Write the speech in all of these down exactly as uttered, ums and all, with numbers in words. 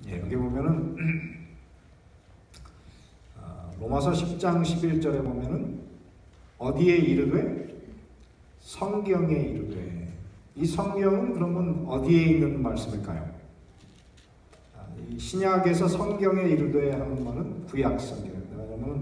예, 여기 보면은 어, 로마서 십 장 십일 절에 보면은 어디에 이르되? 성경에 이르되. 이 성경은 그러면 어디에 있는 말씀일까요? 아, 이 신약에서 성경에 이르되 하는 말은 구약 성경입니다. 왜냐하면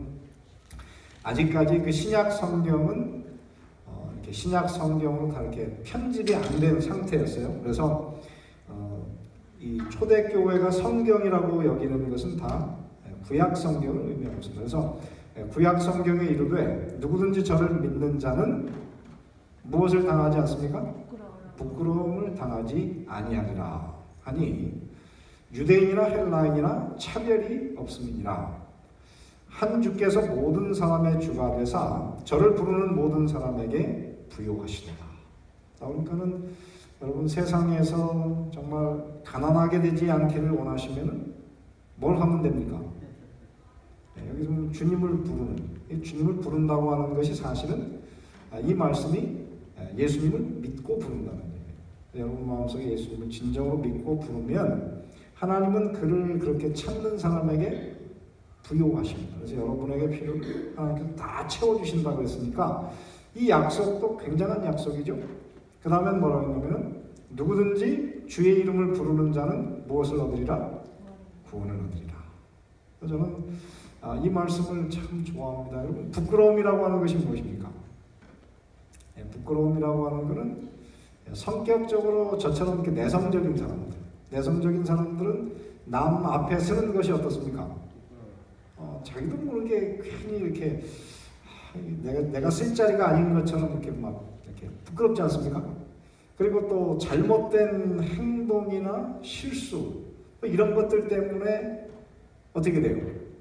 아직까지 그 신약 성경은 어, 이렇게 신약 성경으로 다 이렇게 편집이 안 된 상태였어요. 그래서 어, 이 초대교회가 성경이라고 여기는 것은 다 구약 성경을 의미하고 있습니다. 그래서 구약 성경에 이르되 누구든지 저를 믿는 자는 무엇을 당하지 않습니까? 부끄러움을 당하지 아니하리라 하니 유대인이나 헬라인이나 차별이 없음이니라. 한 주께서 모든 사람의 주가 되사 저를 부르는 모든 사람에게 부요하시도다. 그러니까는 여러분 세상에서 정말 가난하게 되지 않기를 원하시면 뭘 하면 됩니까? 네, 여기서 주님을 부르는, 주님을 부른다고 하는 것이 사실은 이 말씀이 예수님을 믿고 부른다는 얘기예요. 여러분 마음속에 예수님을 진정으로 믿고 부르면 하나님은 그를 그렇게 찾는 사람에게 부요하십니다. 그래서 여러분에게 필요를 하나님께서 다 채워주신다고 했으니까 이 약속도 굉장한 약속이죠. 그 다음에 뭐라고 했냐면 누구든지 주의 이름을 부르는 자는 무엇을 얻으리라? 구원을 얻으리라. 그래서 저는 아, 이 말씀을 참 좋아합니다. 여러분 부끄러움이라고 하는 것이 무엇입니까? 예, 부끄러움이라고 하는 것은 성격적으로 저처럼 이렇게 내성적인 사람들, 내성적인 사람들은 남 앞에 서는 것이 어떻습니까? 어, 자기도 모르게 괜히 이렇게 아, 내가 내가 쓸 자리가 아닌 것처럼 이렇게 막 이렇게 부끄럽지 않습니까? 그리고 또 잘못된 행동이나 실수 이런 것들 때문에 어떻게 돼요?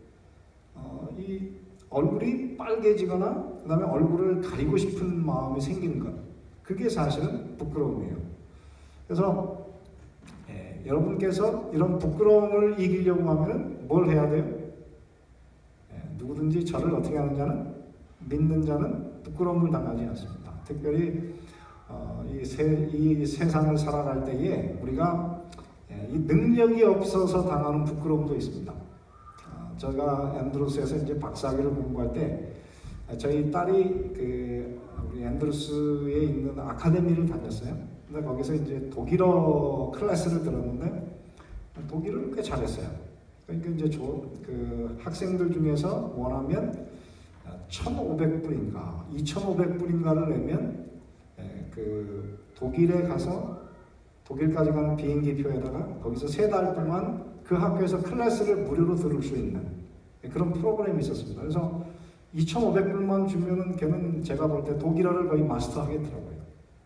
어, 이 얼굴이 빨개지거나 그 다음에 얼굴을 가리고 싶은 마음이 생기는 것, 그게 사실은 부끄러움이에요. 그래서 예, 여러분께서 이런 부끄러움을 이기려고 하면 뭘 해야 돼요? 예, 누구든지 저를 어떻게 하는 자는, 믿는 자는 부끄러움을 당하지 않습니다. 특별히 어, 이, 세, 이 세상을 살아갈 때에 우리가 예, 이 능력이 없어서 당하는 부끄러움도 있습니다. 어, 제가 앤드루스에서 이제 박사학위를 공부할 때 저희 딸이 그 우리 앤드루스에 있는 아카데미를 다녔어요. 근데 거기서 이제 독일어 클래스를 들었는데 독일어를 꽤 잘했어요. 그러니까 이제 저, 그 학생들 중에서 원하면 천오백 불인가 이천오백 불인가를 내면 그 독일에 가서 독일까지 가는 비행기 표에다가 거기서 세 달 동안 그 학교에서 클래스를 무료로 들을 수 있는 그런 프로그램이 있었습니다. 그래서 이천오백 불만 주면은 걔는 제가 볼 때 독일어를 거의 마스터하겠더라고요.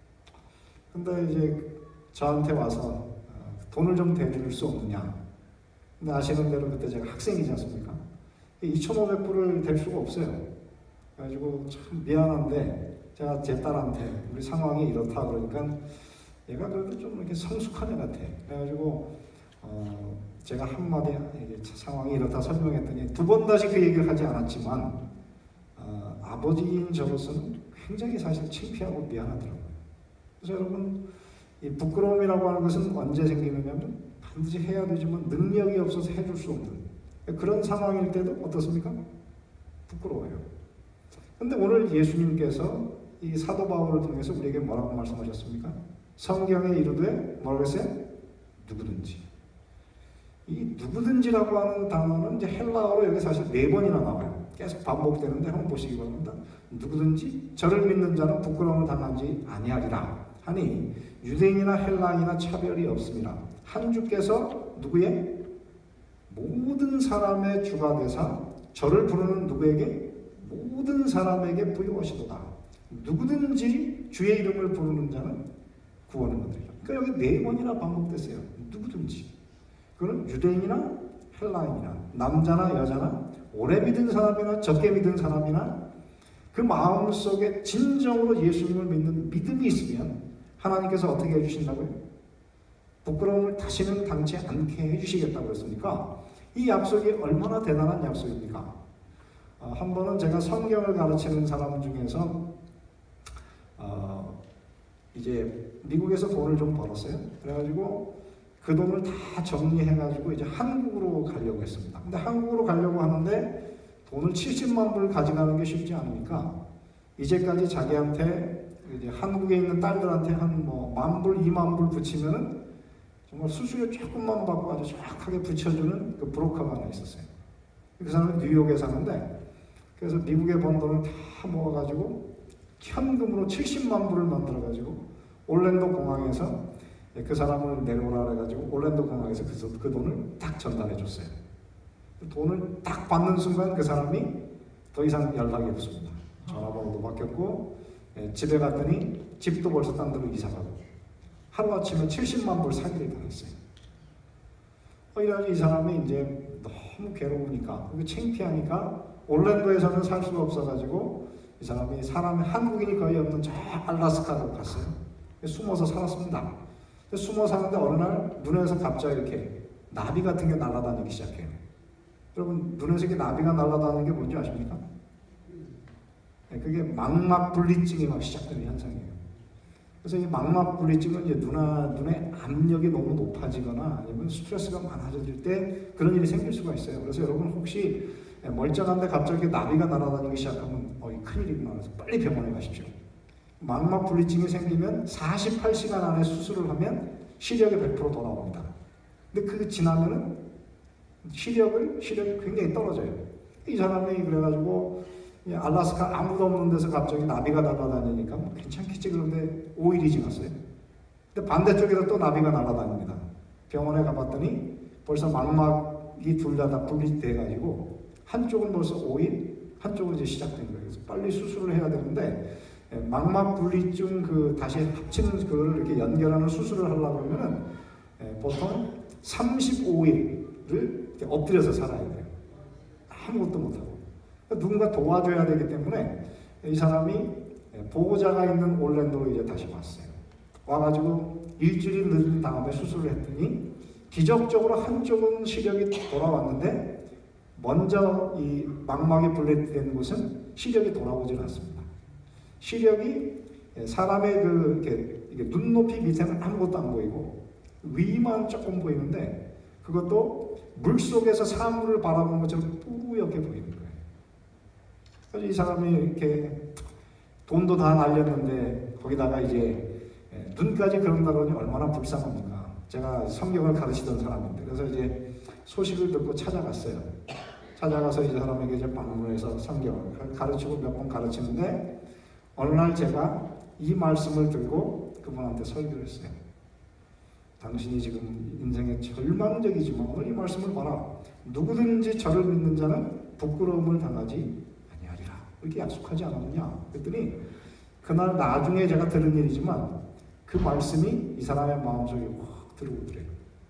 근데 이제 저한테 와서 돈을 좀 대줄 수 없느냐. 근데 아시는 대로 그때 제가 학생이지 않습니까? 이천오백 불을 댈 수가 없어요. 그래가지고 참 미안한데 제가 제 딸한테 우리 상황이 이렇다 그러니까 얘가 그래도 좀 이렇게 성숙한 애 같아. 그래가지고 어 제가 한마디 상황이 이렇다 설명했더니 두 번 다시 그 얘기를 하지 않았지만 어, 아버지인 저로서는 굉장히 사실 창피하고 미안하더라고요. 그래서 여러분 이 부끄러움이라고 하는 것은 언제 생기느냐면 반드시 해야 되지만 능력이 없어서 해줄 수 없는 그런 상황일 때도 어떻습니까? 부끄러워요. 근데 오늘 예수님께서 이 사도 바울을 통해서 우리에게 뭐라고 말씀하셨습니까? 성경에 이르되 뭐라고 했어요? 누구든지. 이 누구든지라고 하는 단어는 이제 헬라어로 여기 사실 네 번이나 나와요. 계속 반복되는데 한번 보시기 바랍니다. 누구든지 저를 믿는 자는 부끄러움을 당하지 아니하리라 하니 유대인이나 헬라인이나 차별이 없음이라. 한 주께서 누구의? 모든 사람의 주가 되사 저를 부르는 누구에게? 모든 사람에게 부요하시도다. 누구든지 주의 이름을 부르는 자는 구원을 얻으리라. 그러니까 여기 네 번이나 반복됐어요. 누구든지. 그건 유대인이나 헬라인이나 남자나 여자나 오래 믿은 사람이나 적게 믿은 사람이나 그 마음속에 진정으로 예수님을 믿는 믿음이 있으면 하나님께서 어떻게 해주신다고요? 부끄러움을 다시는 당치 않게 해주시겠다고 했으니까 이 약속이 얼마나 대단한 약속입니까? 어, 한 번은 제가 성경을 가르치는 사람 중에서 어, 이제 미국에서 돈을 좀 벌었어요. 그래가지고 그 돈을 다 정리해가지고 이제 한국으로 가려고 했습니다. 근데 한국으로 가려고 하는데 돈을 칠십만 불 가져가는 게 쉽지 않으니까 이제까지 자기한테 이제 한국에 있는 딸들한테 한 뭐 만 불, 이만 불 붙이면은 정말 수수료 조금만 받고 아주 정확하게 붙여주는 그 브로커가 하나 있었어요. 그 사람은 뉴욕에 사는데 그래서 미국에 번 돈을 다 모아가지고 현금으로 칠십만 불을 만들어가지고 올랜도 공항에서 그 사람을 내려오라 해가지고 올랜도 공항에서 그, 그 돈을 딱 전달해 줬어요. 돈을 딱 받는 순간 그 사람이 더 이상 연락이 없습니다. 전화번호도 바뀌었고 예, 집에 갔더니 집도 벌써 딴 데로 이사가고 하루아침에 칠십만 불 사기를 당했어요. 어, 이래가지고 이 사람이 이제 너무 괴로우니까 창피하니까 올랜도에서는 살 수가 없어가지고 이 사람이 사람이 한국인이 거의 없는 저 알라스카로 갔어요. 숨어서 살았습니다. 숨어 사는데 어느 날 눈에서 갑자기 이렇게 나비 같은 게 날아다니기 시작해요. 여러분 눈에서 이렇게 나비가 날아다니는 게 뭔지 아십니까? 그게 망막분리증이 막 시작되는 현상이에요. 그래서 이 망막분리증은 이제 눈아, 눈의 압력이 너무 높아지거나 아니면 스트레스가 많아질 때 그런 일이 생길 수가 있어요. 그래서 여러분 혹시 멀쩡한데 갑자기 나비가 날아다니기 시작하면 어, 큰일이구나. 그래서 빨리 병원에 가십시오. 망막분리증이 생기면 사십팔 시간 안에 수술을 하면 시력이 백 퍼센트 돌아옵니다. 근데 그게 지나면은 시력을, 시력이 굉장히 떨어져요. 이 사람이 그래가지고 알라스카 아무도 없는 데서 갑자기 나비가 날아다니니까 뭐 괜찮겠지 그런데 오 일이 지났어요. 근데 반대쪽에서 또 나비가 날아다닙니다. 병원에 가봤더니 벌써 망막이 둘 다 다 분리돼가지고 한쪽은 벌써 오 일, 한쪽은 이제 시작된 거예요. 그래서 빨리 수술을 해야 되는데 망막 분리증 그 다시 합치는 그거를 이렇게 연결하는 수술을 하려고 그러면은 보통 삼십오 일을 이렇게 엎드려서 살아야 돼요. 아무것도 못하고. 누군가 도와줘야 되기 때문에 이 사람이 보호자가 있는 올랜도로 이제 다시 왔어요. 와가지고 일주일이 늦은 다음에 수술을 했더니 기적적으로 한쪽은 시력이 돌아왔는데 먼저 이 망막이 분리된 곳은 시력이 돌아오질 않습니다. 시력이 사람의 그 이렇게, 이게 눈높이 밑에는 아무것도 안 보이고 위만 조금 보이는데 그것도 물 속에서 사물을 바라보는 것처럼 뿌옇게 보이는 거예요. 그래서 이 사람이 이렇게 돈도 다 날렸는데 거기다가 이제 눈까지 그런다 그러니 얼마나 불쌍합니까? 제가 성경을 가르치던 사람인데 그래서 이제 소식을 듣고 찾아갔어요. 찾아가서 이 사람에게 이제 방문해서 성경을 가르치고 몇 번 가르치는데 어느 날 제가 이 말씀을 들고 그분한테 설교를 했어요. 당신이 지금 인생에 절망적이지만 오늘 이 말씀을 봐라. 누구든지 저를 믿는 자는 부끄러움을 당하지 아니하리라. 이렇게 약속하지 않았느냐? 그랬더니 그날 나중에 제가 들은 일이지만 그 말씀이 이 사람의 마음속에 확 들어오더래요.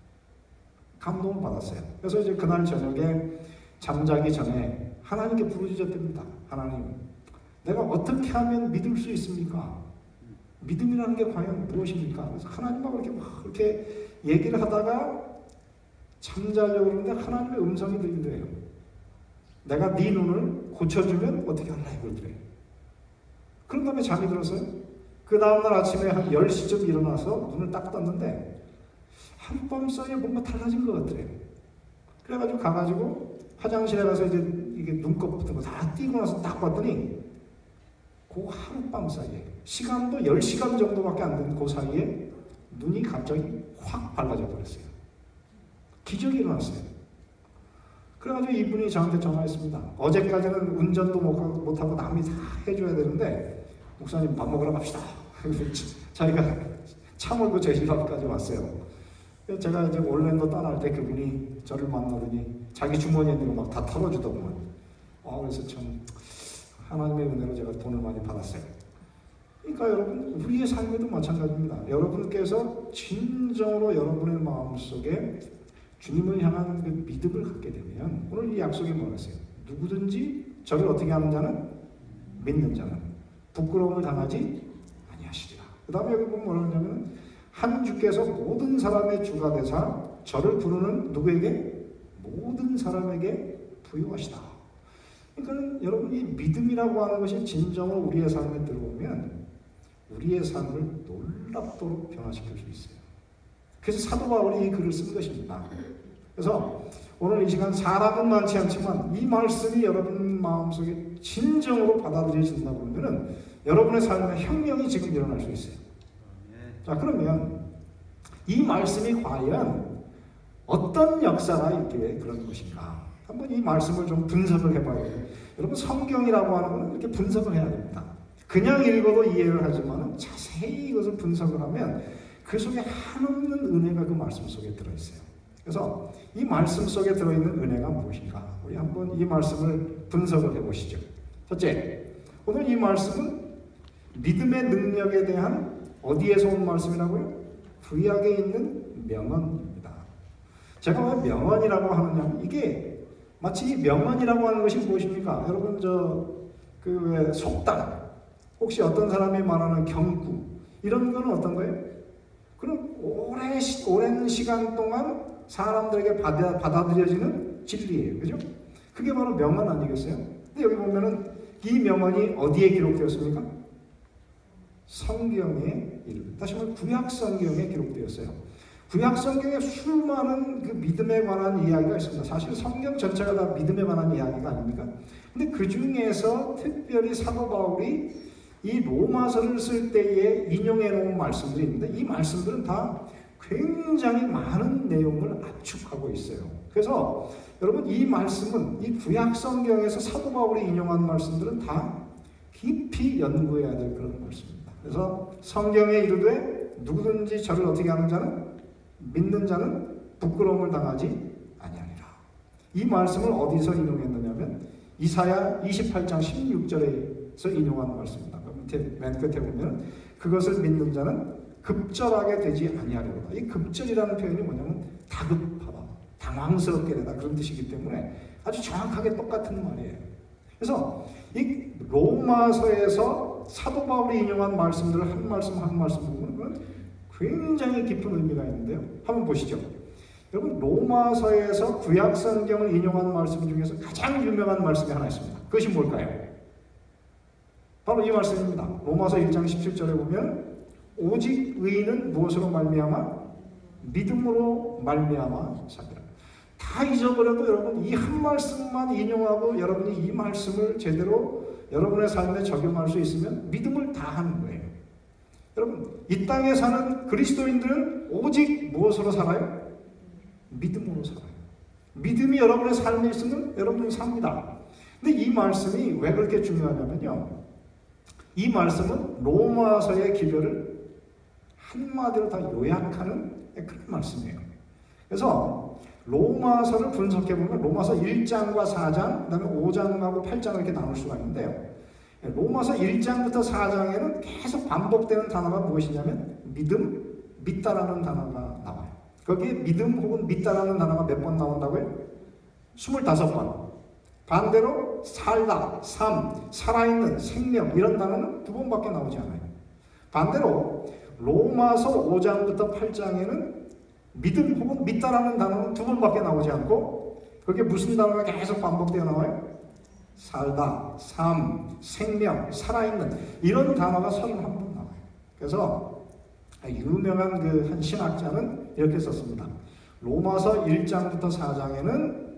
감동을 받았어요. 그래서 이제 그날 저녁에 잠자기 전에 하나님께 부르짖었답니다. 하나님, 내가 어떻게 하면 믿을 수 있습니까? 믿음이라는 게 과연 무엇입니까? 그래서 하나님하고 이렇게 막 이렇게 얘기를 하다가 잠자려고 그러는데 하나님의 음성이 들리더래요. 내가 네 눈을 고쳐주면 어떻게 할라 이러더래요. 그런 다음에 잠이 들었어요. 그 다음날 아침에 한 열 시쯤 일어나서 눈을 딱 떴는데 하룻밤 사이에 뭔가 달라진 것 같더래요. 그래가지고 가가지고 화장실에 가서 이제 이게 눈곱 같은 거 다 띄고 나서 딱 봤더니 그 하룻밤 사이에 시간도 열 시간 정도밖에 안 되는 그 사이에 눈이 갑자기 확 밝아져 버렸어요. 기적이 일어났어요. 그래가지고 이분이 저한테 전화했습니다. 어제까지는 운전도 못하고 남이 다 해줘야 되는데 목사님 밥 먹으러 갑시다. 자기가 차 몰고 제 집 앞까지 왔어요. 제가 이제 올랜도 떠날 때 그분이 저를 만나더니 자기 주머니에 있는 거 막 다 털어주더구만. 아, 그래서 참 하나님의 은혜로 제가 돈을 많이 받았어요. 그러니까 여러분, 우리의 삶에도 마찬가지입니다. 여러분께서 진정으로 여러분의 마음속에 주님을 향한 그 믿음을 갖게 되면 오늘 이 약속이 뭐였어요? 누구든지 저를 어떻게 하는 자는 믿는 자는 부끄러움을 당하지 아니하시리라. 그 다음에 여기 보면 뭐라 하냐면 한 주께서 모든 사람의 주가 되사 저를 부르는 누구에게? 모든 사람에게 부유하시다. 그러니까 여러분 이 믿음이라고 하는 것이 진정으로 우리의 삶에 들어오면 우리의 삶을 놀랍도록 변화시킬 수 있어요. 그래서 사도 바울이 이 글을 쓴 것입니다. 그래서 오늘 이 시간 사람은 많지 않지만 이 말씀이 여러분 마음속에 진정으로 받아들여진다고 그러면은 여러분의 삶에 혁명이 지금 일어날 수 있어요. 자, 그러면 이 말씀이 과연 어떤 역사가 있기에 그런 것인가? 한번 이 말씀을 좀 분석을 해봐야 돼요. 여러분, 성경이라고 하는 것은 이렇게 분석을 해야 됩니다. 그냥 읽어도 이해를 하지만 자세히 이것을 분석을 하면 그 속에 한없는 은혜가 그 말씀 속에 들어있어요. 그래서 이 말씀 속에 들어있는 은혜가 무엇인가? 우리 한번 이 말씀을 분석을 해보시죠. 첫째, 오늘 이 말씀은 믿음의 능력에 대한 어디에서 온 말씀이라고요? 구약에 있는 명언입니다. 제가 왜 명언이라고 하느냐면 이게 마치 이 명언이라고 하는 것이 무엇입니까? 여러분 저 그 왜 속담 혹시 어떤 사람이 말하는 경구 이런 거는 어떤 거예요? 그럼 오래 오랜 시간 동안 사람들에게 받아, 받아들여지는 진리예요. 그죠? 그게 바로 명언 아니겠어요? 근데 여기 보면은 이 명언이 어디에 기록되었습니까? 성경에 이르. 다시 말해 구약 성경에 기록되었어요. 구약 성경에 수많은 그 믿음에 관한 이야기가 있습니다. 사실 성경 전체가 다 믿음에 관한 이야기가 아닙니까? 근데 그 중에서 특별히 사도 바울이 이 로마서를 쓸 때에 인용해 놓은 말씀들이 있는데 이 말씀들은 다 굉장히 많은 내용을 압축하고 있어요. 그래서 여러분 이 말씀은 이 구약 성경에서 사도 바울이 인용한 말씀들은 다 깊이 연구해야 될 그런 말씀입니다. 그래서 성경에 이르되 누구든지 저를 어떻게 하는 자는 믿는 자는 부끄러움을 당하지 아니하리라. 이 말씀을 어디서 인용했느냐면 이사야 이십팔 장 십육 절에서 인용한 말씀입니다. 밑에 맨 끝에 보면 그것을 믿는 자는 급절하게 되지 아니하리로다. 이 급절이라는 표현이 뭐냐면 다급하다, 당황스럽게 되다 그런 뜻이기 때문에 아주 정확하게 똑같은 말이에요. 그래서 이 로마서에서 사도 바울이 인용한 말씀들을 한 말씀 한 말씀 보면 굉장히 깊은 의미가 있는데요. 한번 보시죠. 여러분 로마서에서 구약 성경을 인용한 말씀 중에서 가장 유명한 말씀이 하나 있습니다. 그것이 뭘까요? 바로 이 말씀입니다. 로마서 일 장 십칠 절에 보면 오직 의인은 무엇으로 말미암아? 믿음으로 말미암아 살리라. 다 잊어버려도 여러분 이 한 말씀만 인용하고 여러분이 이 말씀을 제대로 여러분의 삶에 적용할 수 있으면 믿음을 다 하는 거예요. 여러분 이 땅에 사는 그리스도인들은 오직 무엇으로 살아요? 믿음으로 살아요. 믿음이 여러분의 삶에 있으면 여러분은 삽니다. 근데 이 말씀이 왜 그렇게 중요하냐면요. 이 말씀은 로마서의 기별을 한마디로 다 요약하는 그런 말씀이에요. 그래서 로마서를 분석해보면 로마서 일 장과 사 장, 그 다음에 오 장하고 팔 장을 이렇게 나눌 수가 있는데요. 로마서 일 장부터 사 장에는 계속 반복되는 단어가 무엇이냐면 믿음, 믿다라는 단어가 나와요. 거기에 믿음 혹은 믿다라는 단어가 몇 번 나온다고요? 스물다섯 번. 반대로 살다, 삶, 살아있는, 생명 이런 단어는 두 번밖에 나오지 않아요. 반대로 로마서 오 장부터 팔 장에는 믿음 혹은 믿다라는 단어는 두 번밖에 나오지 않고 그게 무슨 단어가 계속 반복되어 나와요? 살다, 삶, 생명, 살아있는 이런 단어가 서른한 번 나와요. 그래서 유명한 그 한 신학자는 이렇게 썼습니다. 로마서 일 장부터 사 장에는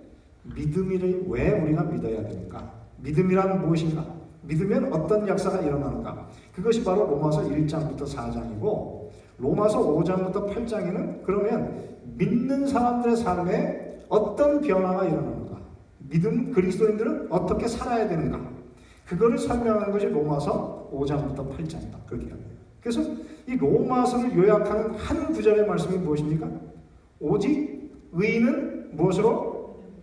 믿음을 왜 우리가 믿어야 되는가? 믿음이란 무엇인가? 믿으면 어떤 역사가 일어나는가? 그것이 바로 로마서 일 장부터 사 장이고 로마서 오 장부터 팔 장에는 그러면 믿는 사람들의 삶에 어떤 변화가 일어나는가? 믿음 그리스도인들은 어떻게 살아야 되는가? 그거를 설명하는 것이 로마서 오 장부터 팔 장이다. 그렇게 합니다. 그래서 이 로마서를 요약하는 한 구절의 말씀이 무엇입니까? 오직 의인은 무엇으로?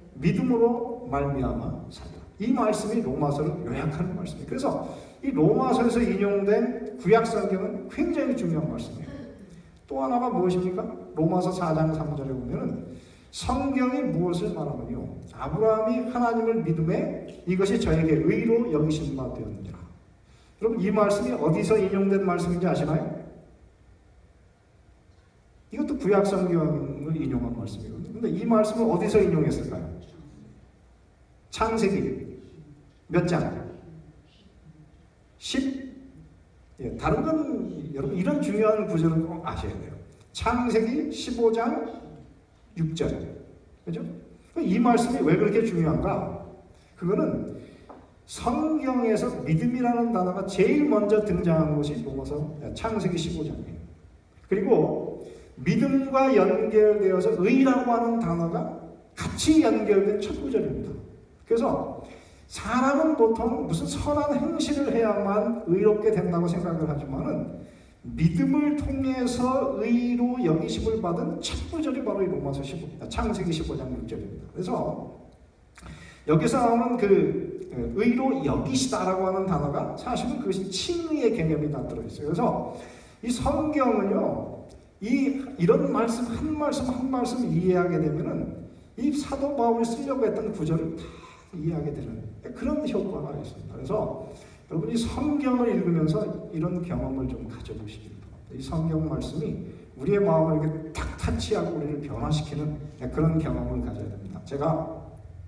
믿음으로 말미암아 살리라. 이 말씀이 로마서를 요약하는 말씀이에요. 그래서 이 로마서에서 인용된 구약 성경은 굉장히 중요한 말씀이에요. 또 하나가 무엇입니까? 로마서 사 장 삼 절에 보면은 성경이 무엇을 말하느냐? 아브라함이 하나님을 믿음에 이것이 저에게 의로 여기신 바 되었느니라. 여러분 이 말씀이 어디서 인용된 말씀인지 아시나요? 이것도 구약 성경을 인용한 말씀이거든요. 근데 이 말씀을 어디서 인용했을까요? 창세기 몇 장? 십? 예, 다른 건 여러분 이런 중요한 구절은 꼭 아셔야 돼요. 창세기 십오 장 육 절. 그죠? 이 말씀이 왜 그렇게 중요한가? 그거는 성경에서 믿음이라는 단어가 제일 먼저 등장한 것이 로마서 창세기 십오 장이에요. 그리고 믿음과 연결되어서 의라고 하는 단어가 같이 연결된 첫 구절입니다. 그래서 사람은 보통 무슨 선한 행실을 해야만 의롭게 된다고 생각을 하지만은 믿음을 통해서 의로 여기심을 받은 첫 구절이 바로 이 로마서 십오, 창세기 십오 장 육 절입니다. 그래서 여기서 나오는 그 의로 여기시다라고 하는 단어가 사실은 그것이 칭의의 개념이 다 들어있어요. 그래서 이 성경은요, 이 이런 말씀 한 말씀 한 말씀 이해하게 되면은 이 사도 바울이 쓰려고 했던 구절을 다 이해하게 되는 그런 효과가 있습니다. 그래서 여러분이 성경을 읽으면서 이런 경험을 좀 가져보시길 바랍니다. 이 성경 말씀이 우리의 마음을 이렇게 탁 타치하고 우리를 변화시키는 그런 경험을 가져야 됩니다. 제가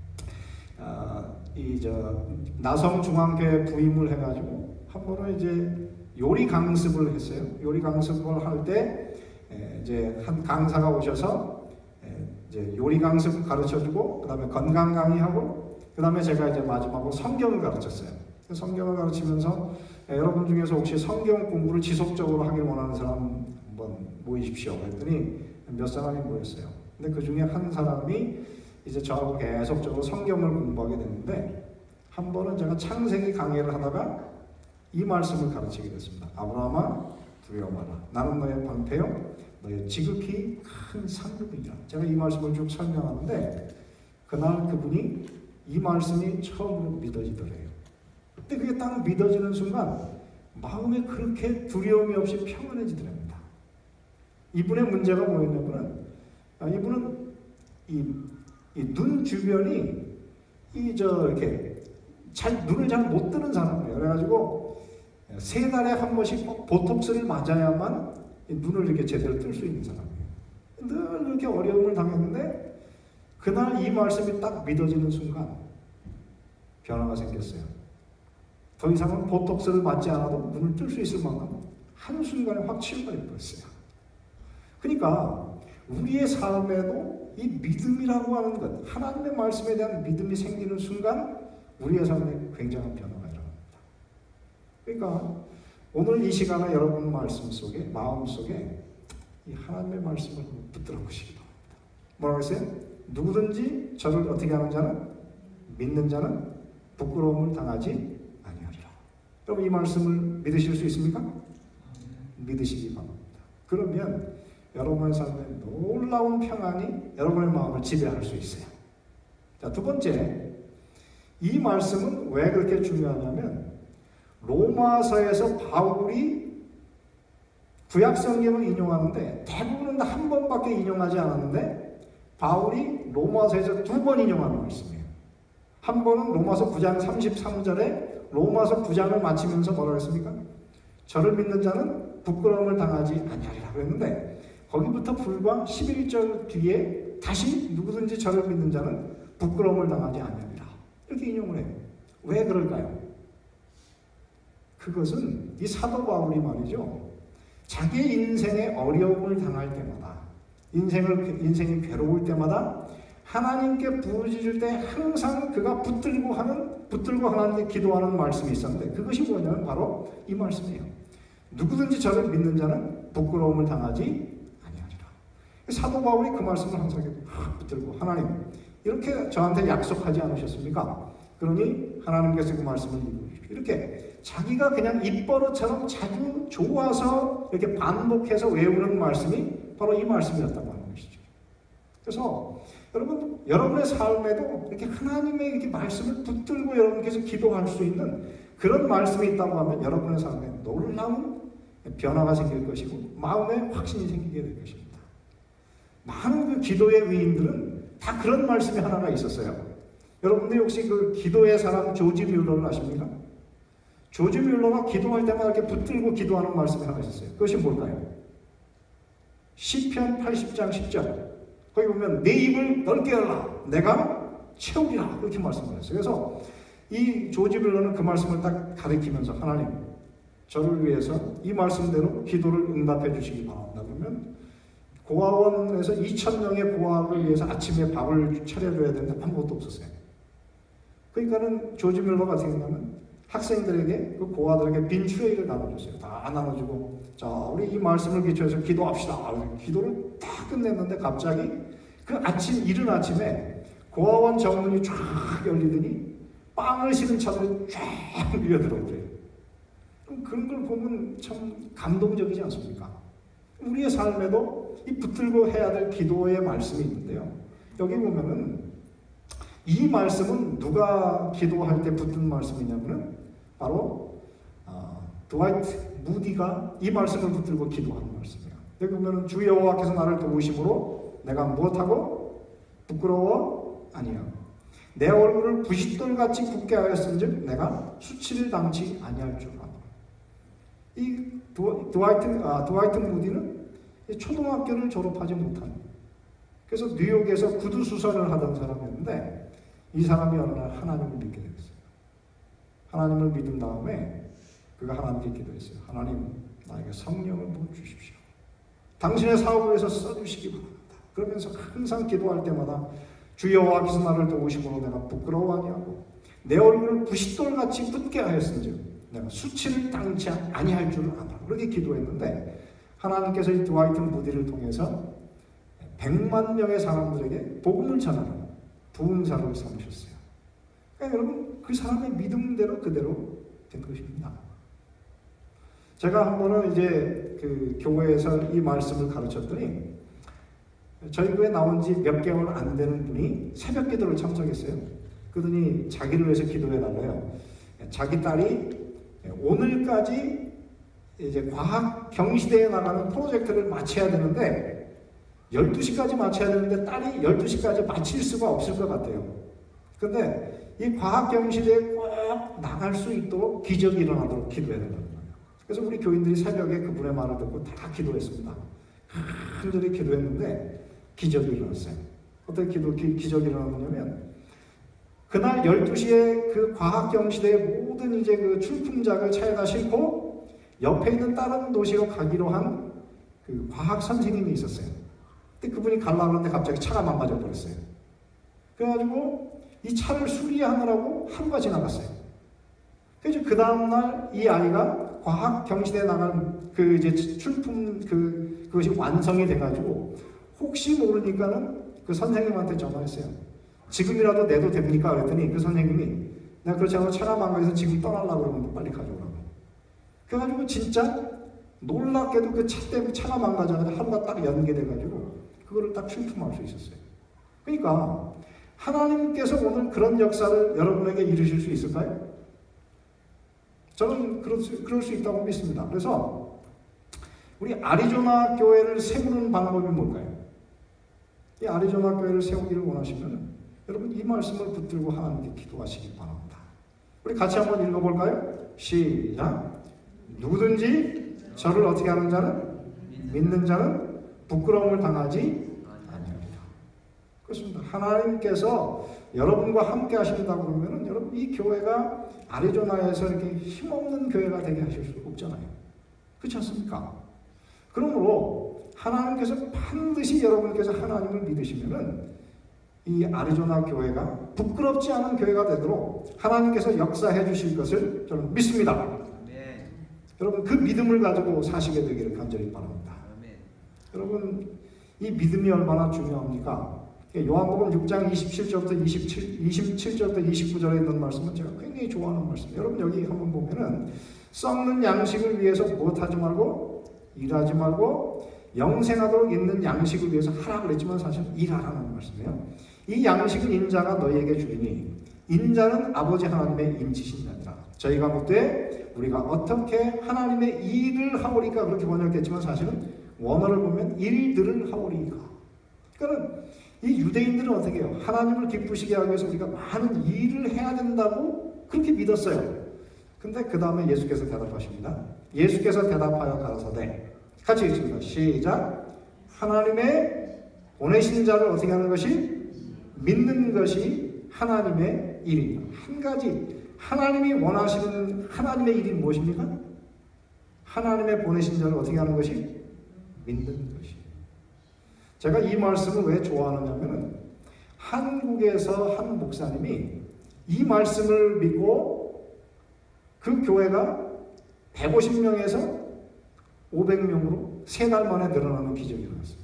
어, 이 저 나성중앙교회 부임을 해가지고 한 번은 이제 요리 강습을 했어요. 요리 강습을 할 때 이제 한 강사가 오셔서 이제 요리 강습 가르쳐주고, 그 다음에 건강 강의하고, 그 다음에 제가 이제 마지막으로 성경을 가르쳤어요. 성경을 가르치면서 여러분 중에서 혹시 성경 공부를 지속적으로 하길 원하는 사람 한번 모이십시오 그랬더니 몇 사람이 모였어요. 근데 그 중에 한 사람이 이제 저하고 계속적으로 성경을 공부하게 됐는데, 한 번은 제가 창세기 강의를 하다가 이 말씀을 가르치게 됐습니다. 아브라함아 두려워 마라. 나는 너의 방패요 너의 지극히 큰 상급이라. 제가 이 말씀을 쭉 설명하는데 그날 그분이 이 말씀이 처음으로 믿어지더래요. 근데 그게 딱 믿어지는 순간 마음에 그렇게 두려움이 없이 평안해지더랍니다. 이분의 문제가 뭐였냐면은, 아, 이분은 이 이 눈 주변이 이 저 이렇게 잘 눈을 잘 못 뜨는 사람이에요. 그래가지고 세 달에 한 번씩 꼭 보톡스를 맞아야만 눈을 이렇게 제대로 뜰 수 있는 사람이에요. 늘 이렇게 어려움을 당했는데 그날 이 말씀이 딱 믿어지는 순간 변화가 생겼어요. 더 이상은 보톡스를 맞지 않아도 눈을 뜰 수 있을 만큼 한순간에 확 치유가 되었어요. 그러니까 우리의 삶에도 이 믿음이라고 하는 것, 하나님의 말씀에 대한 믿음이 생기는 순간 우리의 삶에 굉장한 변화가 일어납니다. 그러니까 오늘 이 시간에 여러분 말씀 속에, 마음 속에 이 하나님의 말씀을 붙들어 보시기 바랍니다. 뭐라고 했어요? 누구든지 저를 어떻게 하는 자는, 믿는 자는 부끄러움을 당하지 아니하리라. 여러분 이 말씀을 믿으실 수 있습니까? 믿으시기 바랍니다. 그러면 여러분의 삶에 놀라운 평안이 여러분의 마음을 지배할 수 있어요. 자, 두 번째, 이 말씀은 왜 그렇게 중요하냐면 로마서에서 바울이 구약 성경을 인용하는데 대부분은 다 한 번밖에 인용하지 않았는데 바울이 로마서에서 두 번 인용하는 말씀이에요. 한 번은 로마서 구 장 삼십삼 절에 로마서 구 장을 마치면서 뭐라고 했습니까? 저를 믿는 자는 부끄러움을 당하지 아니하리라 그랬는데 거기부터 불과 십일 절 뒤에 다시 누구든지 저를 믿는 자는 부끄러움을 당하지 아니하리라 이렇게 인용을 해요. 왜 그럴까요? 그것은 이 사도 바울이 말이죠, 자기의 인생에 어려움을 당할 때마다, 인생을, 인생이 괴로울 때마다 하나님께 부르짖을 때 항상 그가 붙들고 하는, 붙들고 하나님께 기도하는 말씀이 있었는데 그것이 뭐냐면 바로 이 말씀이에요. 누구든지 저를 믿는 자는 부끄러움을 당하지 사도 바울이 그 말씀을 항상 붙들고, 하나님 이렇게 저한테 약속하지 않으셨습니까? 그러니 하나님께서 그 말씀을 이루십시오. 이렇게 자기가 그냥 입버릇처럼 자주 좋아서 이렇게 반복해서 외우는 말씀이 바로 이 말씀이었다고 하는 것이죠. 그래서 여러분, 여러분의 삶에도 이렇게 하나님의 이렇게 말씀을 붙들고 여러분께서 기도할 수 있는 그런 말씀이 있다고 하면 여러분의 삶에 놀라운 변화가 생길 것이고 마음에 확신이 생기게 될 것입니다. 많은 그 기도의 위인들은 다 그런 말씀이 하나가 있었어요. 여러분들 혹시 그 기도의 사람 조지 뮬러를 아십니까? 조지 뮬러가 기도할 때마다 이렇게 붙들고 기도하는 말씀이 하나 있었어요. 그것이 뭘까요? 시편 팔십 장 십 절. 거기 보면 내 입을 넓게 열라 내가 채우리라 이렇게 말씀을 했어요. 그래서 이 조지 뮬러는 그 말씀을 딱 가리키면서 하나님 저를 위해서 이 말씀대로 기도를 응답해 주시기 바랍니다. 그러면 고아원에서 이천 명의 고아를 위해서 아침에 밥을 차려줘야 되는데 아무것도 없었어요. 그러니까는 조지 밀러가 어떻게 했냐면 학생들에게, 그 고아들에게 빈 트레이를 나눠줬어요. 다 나눠주고, 자, 우리 이 말씀을 기초해서 기도합시다. 기도를 다 끝냈는데 갑자기 그 아침, 이른 아침에 고아원 정문이 쫙 열리더니 빵을 실은 차들이 쫙 밀려들어오더래요. 그런 걸 보면 참 감동적이지 않습니까? 우리의 삶에도 이 붙들고 해야 될 기도의 말씀이 있는데요. 여기 보면은 이 말씀은 누가 기도할 때 붙든 말씀이냐면은 바로 어, 드와이트 무디가 이 말씀을 붙들고 기도하는 말씀이에요. 여기 보면은 주 여호와께서 나를 도우심으로 내가 무엇하고 부끄러워 아니하고 내 얼굴을 부싯돌같이 굳게 하였은즉 내가 수치를 당치 아니할 줄 아노라. 이 드, 드와이트 아, 드와이트 무디는 초등학교를 졸업하지 못한, 그래서 뉴욕에서 구두 수선을 하던 사람이었는데 이 사람이 어느 날 하나님을 믿게 됐어요. 하나님을 믿은 다음에 그가 하나님께 기도했어요. 하나님, 나에게 성령을 부어 주십시오. 당신의 사업을 위해서 써주시기 바랍니다. 그러면서 항상 기도할 때마다 주 여호와께서 나를 도우심으로 내가 부끄러워 아니하고 내 얼굴을 부싯돌같이 굳게 하였은즉 내가 수치를 당치 아니할 줄 아노라. 그렇게 기도했는데 하나님께서 이 드와이트 무디를 통해서 백만 명의 사람들에게 복음을 전하는 부흥사를 삼으셨어요. 그러니까 여러분, 그 사람의 믿음대로 그대로 된 것입니다. 제가 한 번은 이제 그 교회에서 이 말씀을 가르쳤더니 저희 교회 나온 지 몇 개월 안 되는 분이 새벽 기도를 참석했어요. 그러더니 자기를 위해서 기도해 달래요. 자기 딸이 오늘까지 이제 과학 경시대에 나가는 프로젝트를 마쳐야 되는데 열두 시까지 마쳐야 되는데 딸이 열두 시까지 마칠 수가 없을 것 같아요. 근데 이 과학 경시대에 꼭 나갈 수 있도록 기적이 일어나도록 기도해야 된다는 거예요. 그래서 우리 교인들이 새벽에 그분의 말을 듣고 다 기도했습니다. 간절히 기도했는데 기적이 일어났어요. 어떻게 기도, 기, 기적이 일어났냐면 그날 열두 시에 그 과학 경시대의 모든 이제 그 출품작을 차에다 싣고 옆에 있는 다른 도시로 가기로 한 그 과학 선생님이 있었어요. 근데 그분이 가려고 하는데 갑자기 차가 망가져 버렸어요. 그래가지고 이 차를 수리하느라고 하루가 지나갔어요. 그래서 그 다음날 이 아이가 과학 경시대에 나간 그 이제 출품 그 그것이 완성이 돼가지고 혹시 모르니까는 그 선생님한테 전화했어요. 지금이라도 내도 됩니까? 그랬더니 그 선생님이 내가 그렇지 않고 차가 망가져서 지금 떠나려고 그러면 빨리 가져오라고. 그래가지고 진짜 놀랍게도 그 차 때문에 차가 망가져가지고 하루가 딱 연계돼가지고 그거를 딱 출품할 수 있었어요. 그러니까 하나님께서 오늘 그런 역사를 여러분에게 이루실 수 있을까요? 저는 그럴 수, 그럴 수 있다고 믿습니다. 그래서 우리 아리조나 교회를 세우는 방법이 뭘까요? 이 아리조나 교회를 세우기를 원하시면 여러분 이 말씀을 붙들고 하나님께 기도하시기 바랍니다. 우리 같이 한번 읽어볼까요? 시작! 누구든지 저를 어떻게 하는 자는? 믿는 자는 부끄러움을 당하지 아니하리라. 그렇습니다. 하나님께서 여러분과 함께 하신다고 그러면 여러분 이 교회가 아리조나에서 이렇게 힘없는 교회가 되게 하실 수 없잖아요. 그렇지 않습니까? 그러므로 하나님께서 반드시 여러분께서 하나님을 믿으시면은 이 아리조나 교회가 부끄럽지 않은 교회가 되도록 하나님께서 역사해 주실 것을 저는 믿습니다. 네. 여러분 그 믿음을 가지고 사시게 되기를 간절히 바랍니다. 네. 여러분 이 믿음이 얼마나 중요합니까? 요한복음 육 장 이십칠 절부터 이십칠, 이십칠 절부터 이십구 절에 있는 말씀은 제가 굉장히 좋아하는 말씀이에요. 여러분 여기 한번 보면은 썩는 양식을 위해서 무엇하지 말고 일하지 말고 영생하도록 있는 양식을 위해서 하라 그랬지만 사실 일하라는 말씀이에요. 이 양식은 인자가 너희에게 주리니 인자는 아버지 하나님의 인치신 자니라. 저희가 묻되 우리가 어떻게 하나님의 일을 하오리까 그렇게 번역됐지만 사실은 원어를 보면 일들을 하오리까. 그러니까 이 유대인들은 어떻게 해요? 하나님을 기쁘시게 하기 위해서 우리가 많은 일을 해야 된다고 그렇게 믿었어요. 근데 그 다음에 예수께서 대답하십니다. 예수께서 대답하여 가라사대 같이 읽습니다. 시작! 하나님의 보내신 자를 어떻게 하는 것이? 믿는 것이 하나님의 일입니다. 한 가지 하나님이 원하시는 하나님의 일이 무엇입니까? 하나님의 보내신 자를 어떻게 하는 것이? 믿는 것이. 제가 이 말씀을 왜 좋아하느냐면은 한국에서 한 목사님이 이 말씀을 믿고 그 교회가 백오십 명에서 오백 명으로 세 달 만에 늘어나는 기적이 일어났어요.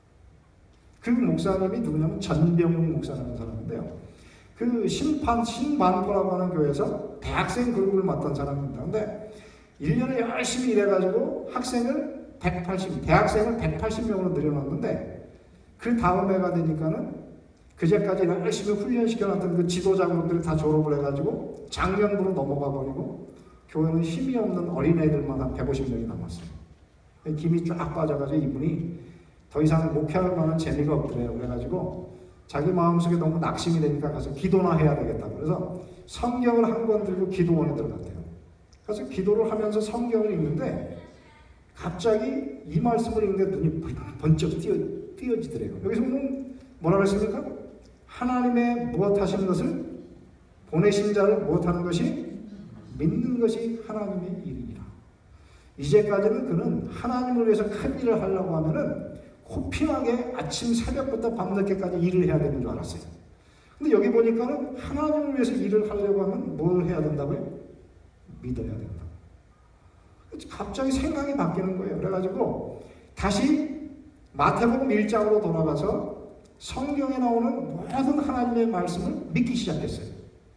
그 목사님이 누구냐면 전병욱 목사라는 사람인데요. 그 심판, 신반포라고 하는 교회에서 대학생 그룹을 맡던 사람입니다. 근데 일 년을 열심히 일해가지고 학생을 백팔십, 대학생을 백팔십 명으로 늘어났는데 그 다음 해가 되니까는 그제까지 열심히 훈련시켜놨던 그 지도자 그룹들이 다 졸업을 해가지고 작년부로 넘어가 버리고 교회는 힘이 없는 어린애들만 한 백오십 명이 남았어요. 김이 쫙 빠져가지고 이분이 더 이상 목회할 만한 재미가 없더래요. 그래가지고 자기 마음속에 너무 낙심이 되니까 가서 기도나 해야 되겠다고. 그래서 성경을 한 권 들고 기도원에 들어갔대요. 그래서 기도를 하면서 성경을 읽는데 갑자기 이 말씀을 읽는데 눈이 번쩍 띄어, 띄어지더래요. 여기서 보면 뭐라고 했습니까? 하나님의 무엇 하시는 것을 보내신 자를 무엇 하는 것이 믿는 것이 하나님의 일이니라. 이제까지는 그는 하나님을 위해서 큰 일을 하려고 하면은 코피나게 아침 새벽부터 밤늦게까지 일을 해야 되는 줄 알았어요. 근데 여기 보니까는 하나님을 위해서 일을 하려고 하면 뭘 해야 된다고요? 믿어야 된다. 갑자기 생각이 바뀌는 거예요. 그래가지고 다시 마태복음 일 장으로 돌아가서 성경에 나오는 모든 하나님의 말씀을 믿기 시작했어요.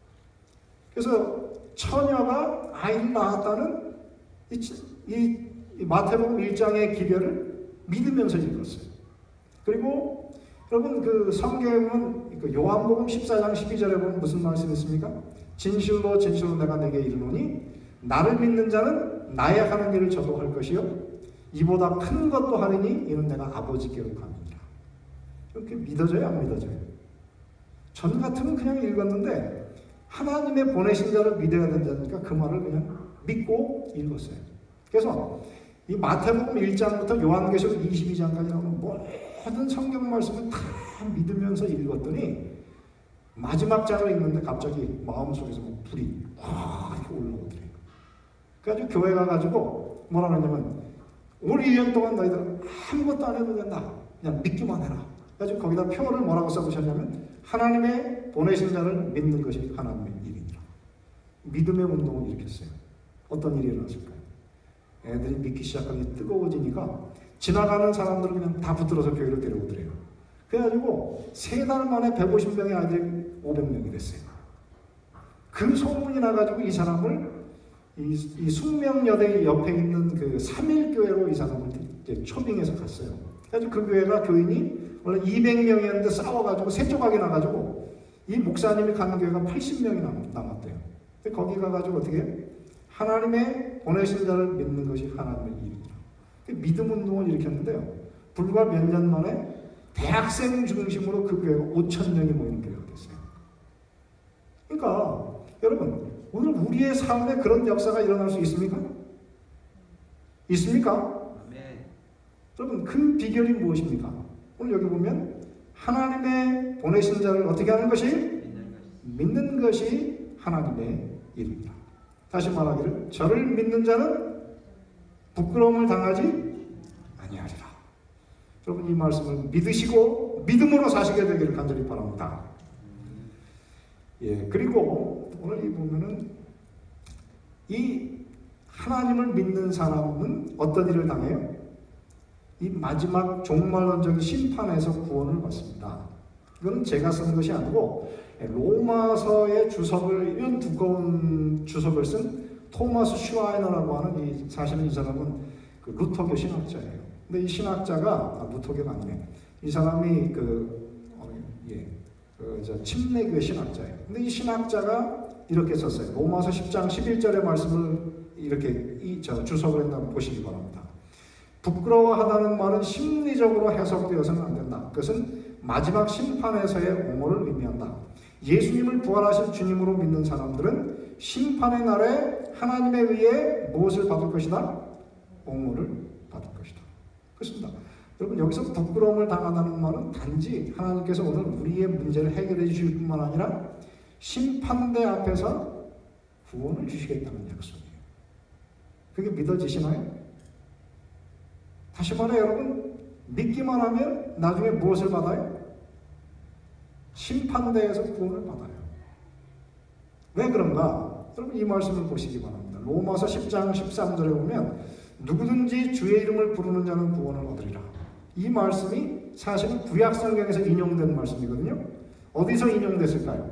그래서 처녀가 아이를 낳았다는 이, 이, 이 마태복음 일 장의 기별을 믿으면서 읽었어요. 그리고 여러분 그 성경에 보면 그 요한복음 십사 장 십이 절에 보면 무슨 말씀이 있습니까? 진실로 진실로 내가 내게 이르노니 나를 믿는 자는 나의 하는 일을 저도 할 것이요 이보다 큰 것도 하리니 이는 내가 아버지께로 가느니라. 이렇게 믿어져요, 안 믿어져요? 전 같으면 그냥 읽었는데 하나님의 보내신 자를 믿어야 된다니까 그 말을 그냥 믿고 읽었어요. 그래서 이 마태복음 일 장부터 요한계시록 이십이 장까지 나오는 모든 성경 말씀을 다 믿으면서 읽었더니 마지막 장을 읽는데 갑자기 마음속에서 뭐 불이 확 이렇게 올라오더래요. 그래가지고 교회 가가지고 뭐라 그러냐면 올 일 년 동안 너희들 아무것도 안 해도 된다. 그냥 믿기만 해라. 그래가지고 거기다 표를 뭐라고 써주셨냐면 하나님의 보내신 자를 믿는 것이 하나님의 일이니라. 믿음의 운동을 일으켰어요. 어떤 일이 일어났을까요? 애들이 믿기 시작하니 뜨거워지니까 지나가는 사람들은 그냥 다 붙들어서 교회로 데려오더래요. 그래가지고 세 달 만에 백오십 명의 아이들이 오백 명이 됐어요. 그 소문이 나가지고 이 사람을 이, 이 숙명여대 옆에 있는 그 삼일교회로 이 사람을 이제 초빙해서 갔어요. 그래서 그 교회가 교인이 원래 이백 명이었는데 싸워가지고 세 조각이 나가지고 이 목사님이 가는 교회가 팔십 명이 남, 남았대요. 거기 가가지고 어떻게 하나님의 보내신 자를 믿는 것이 하나님의 일이다. 믿음 운동을 일으켰는데요. 불과 몇 년 만에 대학생 중심으로 그 교회가 오천 명이 모이는 교회가 됐어요. 그러니까 여러분 오늘 우리의 삶에 그런 역사가 일어날 수 있습니까? 있습니까? 네. 여러분 그 비결이 무엇입니까? 오늘 여기 보면 하나님의 보내신 자를 어떻게 하는 것이? 믿는 것이 하나님의 일입니다. 다시 말하기를 저를 믿는 자는 부끄러움을 당하지 아니하리라. 여러분 이 말씀을 믿으시고 믿음으로 사시게 되기를 간절히 바랍니다. 예, 그리고 오늘 이 보면은 이 하나님을 믿는 사람은 어떤 일을 당해요? 이 마지막 종말론적인 심판에서 구원을 받습니다. 이거는 제가 쓴 것이 아니고 로마서의 주석을 이런 두꺼운 주석을 쓴 토마스 슈와이너라고 하는 이 사실은 이 사람은 그 루터교 신학자예요. 근데 이 신학자가 아, 루터교가 아니네. 이 사람이 그 어, 예, 그 저 침례교 신학자예요. 근데 이 신학자가 이렇게 썼어요. 로마서 십 장 십일 절의 말씀을 이렇게 이 저 주석을 했다고 보시기 바랍니다. 부끄러워하다는 말은 심리적으로 해석되어서는 안 된다. 그것은 마지막 심판에서의 옹호를 의미한다. 예수님을 부활하신 주님으로 믿는 사람들은 심판의 날에 하나님에 의해 무엇을 받을 것이다? 옹호를 받을 것이다. 그렇습니다. 여러분 여기서 부끄러움을 당한다는 말은 단지 하나님께서 오늘 우리의 문제를 해결해 주실 뿐만 아니라 심판대 앞에서 구원을 주시겠다는 약속이에요. 그게 믿어지시나요? 다시 말해 여러분 믿기만 하면 나중에 무엇을 받아요? 심판대에서 구원을 받아요. 왜 그런가? 여러분 이 말씀을 보시기 바랍니다. 로마서 십 장 십삼 절에 보면 누구든지 주의 이름을 부르는 자는 구원을 얻으리라. 이 말씀이 사실은 구약 성경에서 인용된 말씀이거든요. 어디서 인용됐을까요?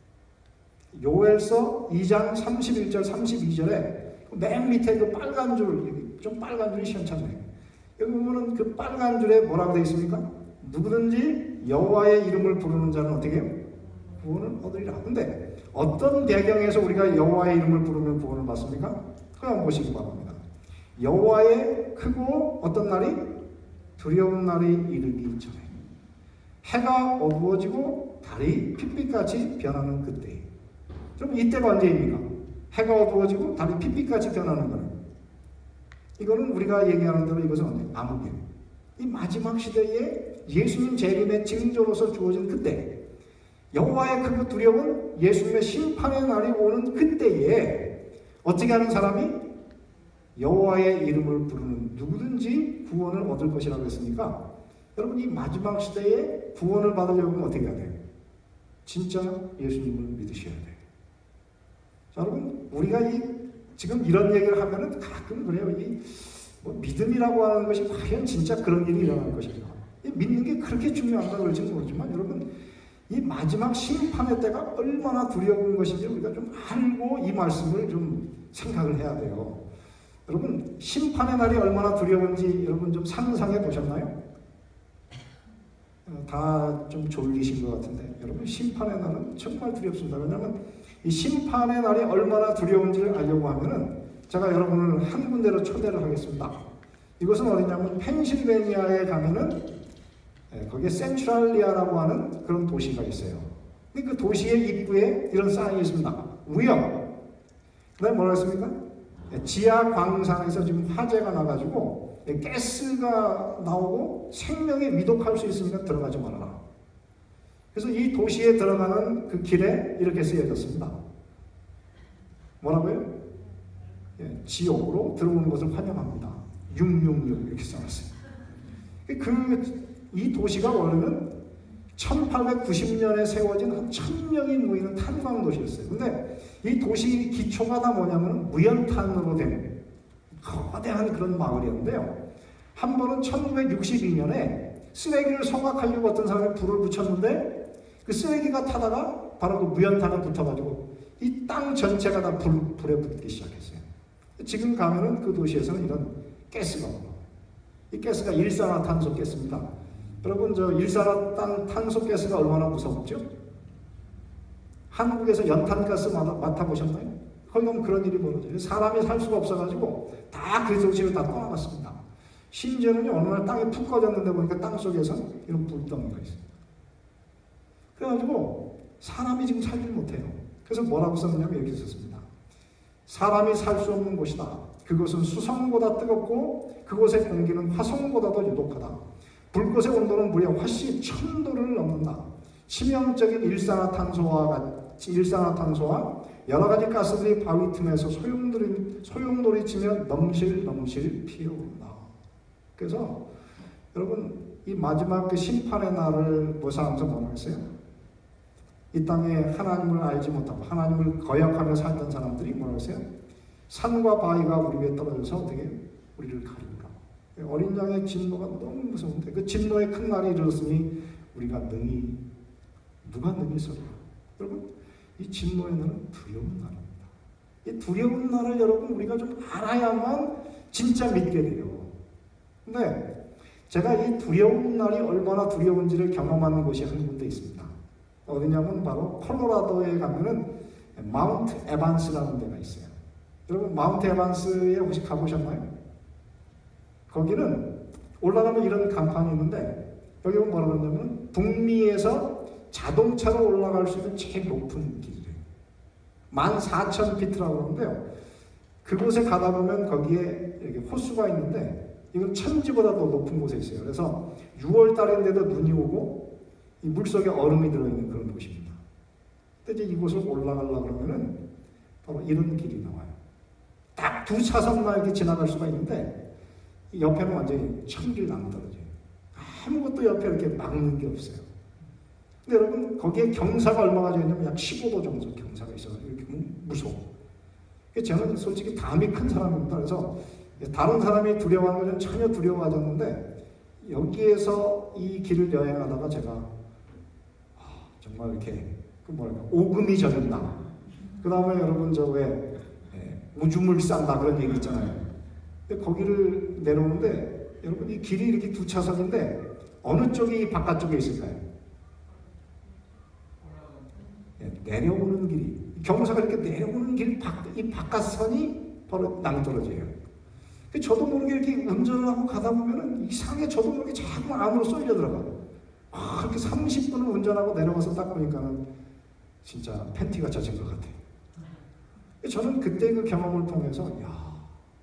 요엘서 이 장 삼십일 절 삼십이 절에 맨 밑에 그 빨간 줄, 좀 빨간 줄이 시원찮네요. 여기 보면은 그 빨간 줄에 뭐라고 되어 있습니까? 누구든지 여호와의 이름을 부르는 자는 어떻게 해요? 구원을 얻으리라. 근데 어떤 배경에서 우리가 여호와의 이름을 부르면 구원을 받습니까? 그냥 보시기 바랍니다. 여호와의 크고 어떤 날이? 두려운 날이 이르기 전에 해가 어두워지고 달이 핏빛같이 변하는 그때. 그럼 이때가 언제입니까? 해가 어두워지고 달이 핏빛같이 변하는 거는 이거는 우리가 얘기하는 대로 이것은 언제? 암흑일. 이 마지막 시대에 예수님 재림의 징조로서 주어진 그때 여호와의 크고 두려운 예수님의 심판의 날이 오는 그때에 어떻게 하는 사람이 여호와의 이름을 부르는 누구든지 구원을 얻을 것이라고 했으니까 여러분 이 마지막 시대에 구원을 받으려면 어떻게 해야 돼요? 진짜 예수님을 믿으셔야 돼요. 자, 여러분 우리가 이 지금 이런 얘기를 하면은 가끔 그래요. 이 뭐 믿음이라고 하는 것이 과연 진짜 그런 일이 일어날 것인가? 이 믿는 게 그렇게 중요한가 그럴지는 모르지만 여러분 이 마지막 심판의 때가 얼마나 두려운 것인지 우리가 좀 알고 이 말씀을 좀 생각을 해야 돼요. 여러분 심판의 날이 얼마나 두려운지 여러분 좀 상상해 보셨나요? 다 좀 졸리신 것 같은데 여러분 심판의 날은 정말 두렵습니다. 왜냐하면 이 심판의 날이 얼마나 두려운지를 알려고 하면은 제가 여러분을 한 군데로 초대를 하겠습니다. 이것은 어디냐면 펜실베니아에 가면은 거기에 센트럴리아라고 하는 그런 도시가 있어요. 근데 그 도시의 입구에 이런 사인이 있습니다. 위험. 그다음에 뭐라 했습니까? 지하 광산에서 지금 화재가 나가지고 가스가 나오고 생명에 위독할 수 있으니까 들어가지 말아라. 그래서 이 도시에 들어가는 그 길에 이렇게 쓰여졌습니다. 뭐라고요? 예, 지옥으로 들어오는 것을 환영합니다. 육육육 이렇게 써놨어요. 그 이 도시가 원래는 천팔백구십 년에 세워진 한 천 명이 모이는 탄광 도시였어요. 근데 이 도시 기초가 다 뭐냐면 무연탄으로 된 거대한 그런 마을이었는데요. 한 번은 천구백육십이 년에 쓰레기를 소각하려고 어떤 사람이 불을 붙였는데 그 쓰레기가 타다가 바로 그 무연탄에 붙어가지고 이 땅 전체가 다 불, 불에 붙기 시작했어요. 지금 가면은 그 도시에서는 이런 가스가 올라와요. 이 가스가 일산화탄소 가스입니다. 여러분 저 일산화탄소 가스가 얼마나 무섭죠? 한국에서 연탄가스 맡아보셨나요? 거기 가면 그런 일이 벌어져요. 사람이 살 수가 없어가지고 다 그 도시를 다 떠나갔습니다. 심지어는 어느 날 땅이 푹 꺼졌는데 보니까 땅 속에서 이런 불덩이가 있어요. 그래가지고 사람이 지금 살지 못해요. 그래서 뭐라고 썼냐면 이렇게 썼습니다. 사람이 살 수 없는 곳이다. 그곳은 수성보다 뜨겁고 그곳의 공기는 화성보다도 유독하다. 불꽃의 온도는 무려 화씨 천 도를 넘는다. 치명적인 일산화탄소와 같이 일산화탄소와 여러 가지 가스들이 바위 틈에서 소용돌이 소용돌이 치며 넘실넘실 피어오른다. 그래서 여러분 이 마지막 그 심판의 날을 모사하면서 뭐라고 했어요? 이 땅에 하나님을 알지 못하고 하나님을 거역하며 살던 사람들이 뭐라고 했어요? 산과 바위가 우리 위에 떨어져서 어떻게 우리를 가리우라. 어린 양의 진노가 너무 무서운데 그 진노의 큰 날이 이르렀으니 우리가 능히 누가 능히 서리라. 여러분 이 진노의 날은 두려운 날입니다. 이 두려운 날을 여러분 우리가 좀 알아야만 진짜 믿게 돼요. 근데 제가 이 두려운 날이 얼마나 두려운지를 경험하는 곳이 한 군데 있습니다. 어디냐면 바로 콜로라도에 가면은 마운트 에반스라는 데가 있어요. 여러분 마운트 에반스에 혹시 가보셨나요? 거기는 올라가면 이런 간판이 있는데 여기 보면 뭐라고 하냐면 북미에서 자동차로 올라갈 수 있는 제일 높은 길이에요. 만 사천 피트라고 그러는데요. 그곳에 가다 보면 거기에 이렇게 호수가 있는데 이건 천지보다 더 높은 곳에 있어요. 그래서 유월 달인데도 눈이 오고 이 물속에 얼음이 들어있는 그런 곳입니다. 근데 이제 이곳을 올라가려고 그러면은 바로 이런 길이 나와요. 딱 두 차선만 이렇게 지나갈 수가 있는데 옆에는 완전히 천길 남떨어져요. 아무것도 옆에 이렇게 막는 게 없어요. 근데 여러분 거기에 경사가 얼마가 되냐면 약 십오 도 정도 경사가 있어서 이렇게 무서워. 저는 솔직히 담이 큰 사람입니다. 그래서 다른 사람이 두려워하는 것은 전혀 두려워하지 않는데 여기에서 이 길을 여행하다가 제가 정말 이렇게 그 뭐랄까 오금이 저린다. 그 다음에 여러분 저 왜 오줌을 싼다 그런 얘기 있잖아요. 근데 거기를 내려오는데 여러분 이 길이 이렇게 두 차선인데 어느 쪽이 바깥쪽에 있을까요? 내려오는 길이 경사가 이렇게 내려오는 길 이 바깥선이 바로 낭떠러지예요. 저도 모르게 이렇게 운전을 하고 가다 보면은 이상하게 저도 모르게 자꾸 안으로 쏠려 들어가요. 아, 이렇게 삼십 분을 운전하고 내려가서 딱 보니까는 진짜 팬티가 젖은 것 같아요. 저는 그때 그 경험을 통해서 야,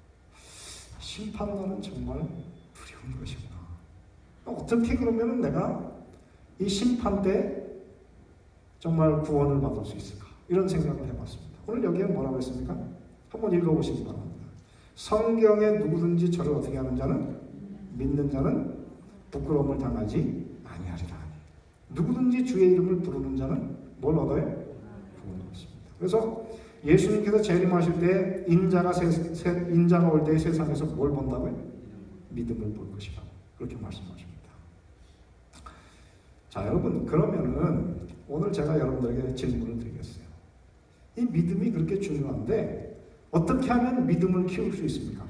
심판론은 정말 두려운 것이구나. 어떻게 그러면은 내가 이 심판 때 정말 구원을 받을 수 있을까? 이런 생각을 해봤습니다. 오늘 여기에 뭐라고 했습니까? 한번 읽어보시기 바랍니다. 성경에 누구든지 저를 어떻게 하는 자는 믿는 자는 부끄러움을 당하지 아니하리라. 누구든지 주의 이름을 부르는 자는 뭘 얻어요? 구원을 얻습니다. 그래서 예수님께서 재림하실 때 인자가 세, 세, 인자가 올 때 세상에서 뭘 본다고요? 믿음을 볼 것이다. 그렇게 말씀하십니다. 자, 여러분 그러면은 오늘 제가 여러분들에게 질문을 드리겠어요. 이 믿음이 그렇게 중요한데 어떻게 하면 믿음을 키울 수 있습니까?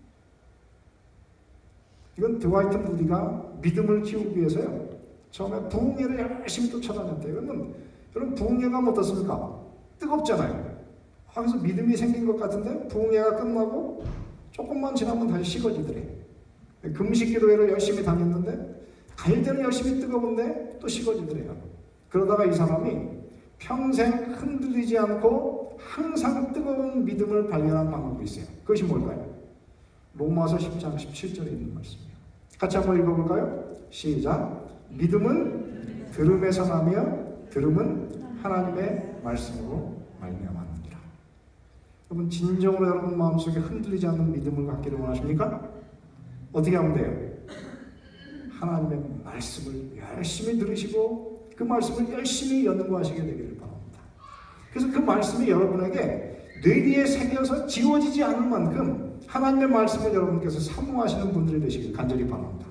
이건 드와이트 무디가 믿음을 키우기 위해서요. 처음에 부흥회를 열심히 또 찾아냈대요. 그러면 여러분 부흥회가 어떻습니까? 뜨겁잖아요. 아, 그래서 믿음이 생긴 것 같은데 부흥회가 끝나고 조금만 지나면 다시 식어지더래. 금식 기도회를 열심히 다녔는데 갈 때는 열심히 뜨거운데 또 식어지더래요. 그러다가 이 사람이 평생 흔들리지 않고 항상 뜨거운 믿음을 발견한 방법이 있어요. 그것이 뭘까요? 로마서 십 장 십칠 절에 있는 말씀이에요. 같이 한번 읽어볼까요? 시작. 믿음은 들음에서 나며 들음은 하나님의 말씀으로 말미암았느니라. 여러분 진정으로 여러분 마음속에 흔들리지 않는 믿음을 갖기를 원하십니까? 어떻게 하면 돼요? 하나님의 말씀을 열심히 들으시고 그 말씀을 열심히 연구하시게 되기를 바랍니다. 그래서 그 말씀이 여러분에게 뇌리에 새겨서 지워지지 않을 만큼 하나님의 말씀을 여러분께서 사모하시는 분들이 되시길 간절히 바랍니다.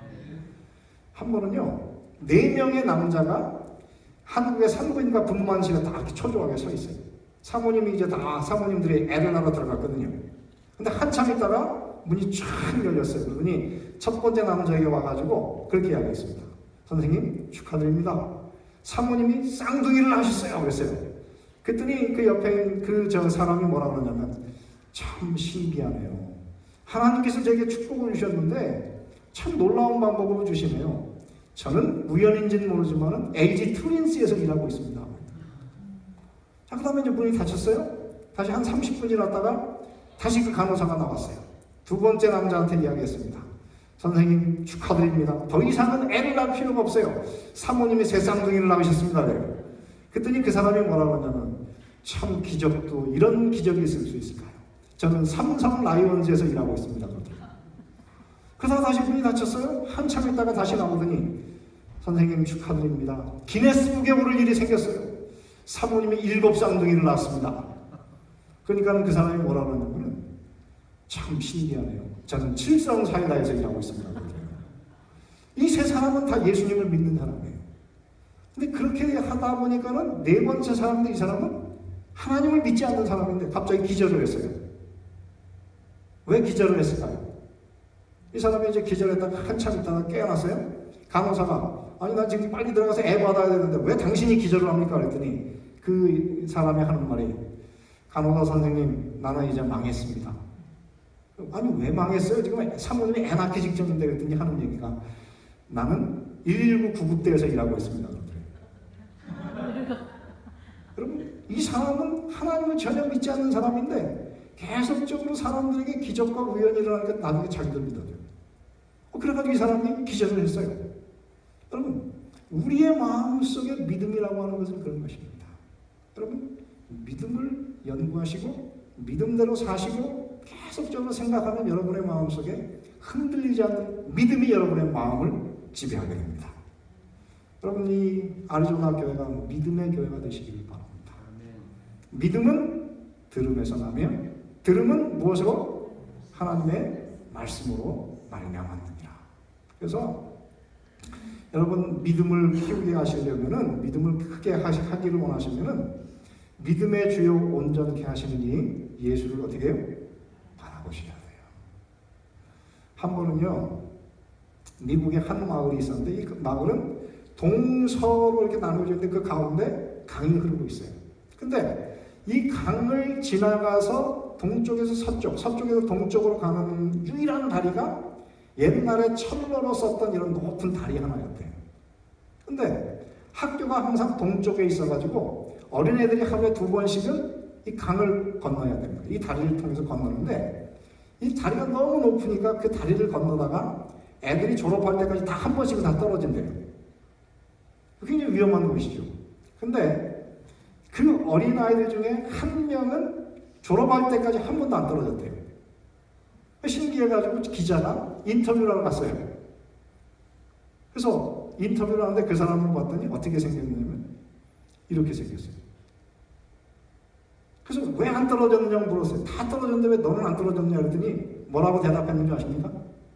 한 번은요, 네 명의 남자가 한국의 산부인과 분만실에 다 이렇게 초조하게 서 있어요. 사모님이 이제 다 사모님들이 애를 낳아 들어갔거든요. 근데 한참 있다가 문이 쫙 열렸어요. 그러더니 첫 번째 남자에게 와가지고 그렇게 이야기했습니다. 선생님 축하드립니다. 사모님이 쌍둥이를 낳으셨어요. 그랬어요. 그랬더니 그 옆에 그 저 사람이 뭐라 그러냐면 참 신기하네요. 하나님께서 제게 축복을 주셨는데 참 놀라운 방법으로 주시네요. 저는 우연인지는 모르지만 에이지 트윈스에서 일하고 있습니다. 자, 그 다음에 이제 문이 닫혔어요. 다시 한 삼십 분이 지났다가 다시 그 간호사가 나왔어요. 두 번째 남자한테 이야기했습니다. 선생님 축하드립니다. 더 이상은 애를 낳을 필요가 없어요. 사모님이 새 쌍둥이를 낳으셨습니다. 그래요. 그랬더니 그 사람이 뭐라고 하냐면 참 기적도 이런 기적이 있을 수 있을까요? 저는 삼성 라이온즈에서 일하고 있습니다. 그러더라고요. 그러다가 다시 문이 닫혔어요. 한참 있다가 다시 나오더니 선생님 축하드립니다. 기네스북에 오를 일이 생겼어요. 사모님이 일곱 쌍둥이를 낳았습니다. 그러니까 그 사람이 뭐라고 하냐면 참 신기하네요. 저는 칠성 사이다에서 일하고 있습니다. 이 세 사람은 다 예수님을 믿는 사람이에요. 근데 그렇게 하다 보니까는 네 번째 사람인데 이 사람은 하나님을 믿지 않는 사람인데 갑자기 기절을 했어요. 왜 기절을 했을까요? 이 사람이 이제 기절했다가 한참 있다가 깨어났어요. 간호사가 아니 나 지금 빨리 들어가서 애 받아야 되는데 왜 당신이 기절을 합니까? 그랬더니 그 사람이 하는 말이 간호사 선생님 나는 이제 망했습니다. 아니 왜 망했어요? 지금 사모님이 애 낳기 직전인데 그랬더니 하는 얘기가 나는 일일구 구급대에서 일하고 있습니다. 여러분 이 사람은 하나님을 전혀 믿지 않는 사람인데 계속적으로 사람들에게 기적과 우연이 일어나니까 나중에 자기들 믿어요. 어, 그래가지고 이 사람이 기적을 했어요. 여러분 우리의 마음속에 믿음이라고 하는 것은 그런 것입니다. 여러분 믿음을 연구하시고 믿음대로 사시고 계속적으로 생각하면 여러분의 마음속에 흔들리지 않는 믿음이 여러분의 마음을 지배하게 됩니다. 여러분, 이 아리조나 교회가 믿음의 교회가 되시기를 바랍니다. 믿음은 들음에서 나며 들음은 무엇으로? 하나님의 말씀으로 말미암았느니라. 그래서 여러분, 믿음을 키우게 하시려면은, 믿음을 크게 하기를 원하시면은 믿음의 주요 온전케 하시는 이 예수를 어떻게 해요? 바라보셔야 돼요. 한 번은요, 미국에 한 마을이 있었는데 이 마을은 동서로 이렇게 나누어져 있는데 그 가운데 강이 흐르고 있어요. 근데 이 강을 지나가서 동쪽에서 서쪽, 서쪽에서 동쪽으로 가는 유일한 다리가 옛날에 철로로 썼던 이런 높은 다리 하나였대요. 근데 학교가 항상 동쪽에 있어가지고 어린애들이 하루에 두 번씩은 이 강을 건너야 됩니다. 이 다리를 통해서 건너는데 이 다리가 너무 높으니까 그 다리를 건너다가 애들이 졸업할 때까지 다 한 번씩은 다 떨어진대요. 굉장히 위험한 곳이죠. 근데 그 어린아이들 중에 한 명은 졸업할 때까지 한 번도 안 떨어졌대요. 신기해가지고 기자가 인터뷰를 하러 갔어요. 그래서 인터뷰를 하는데 그 사람을 봤더니 어떻게 생겼냐면 이렇게 생겼어요. 그래서 왜 안 떨어졌느냐고 물었어요. 다 떨어졌는데 왜 너는 안 떨어졌냐 그랬더니 뭐라고 대답했는지 아십니까?